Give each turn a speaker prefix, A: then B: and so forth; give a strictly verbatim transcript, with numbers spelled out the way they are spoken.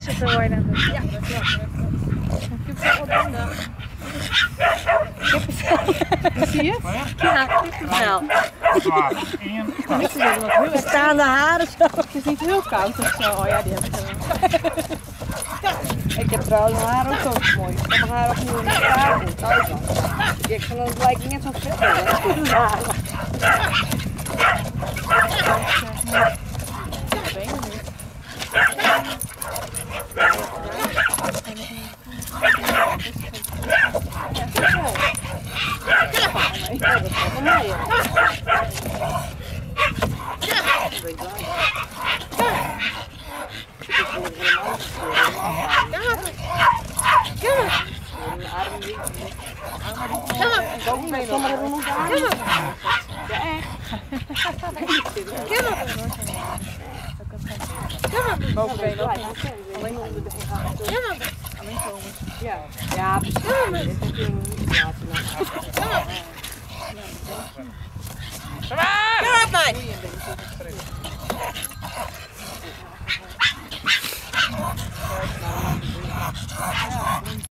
A: Zoveel hoor je dan dus.
B: Ja, dat is wel. Kippenvel. Zie je? Ja, kippenvel.
A: Staande haren zo.
B: Het is niet heel koud of zo. Oh ja, die heb ik wel.
A: Ik heb trouwens mijn haar ook zo mooi. Ik heb mijn haar opnieuw in elkaar doen. Thuis dan. Ik vind het lijkt net zo vet. Ja.
B: Bovenbeen ook niet. Alleen onder de alleen komen.
A: Ja, ja, precies. Dit kun je niet laten.
B: Kom op, man!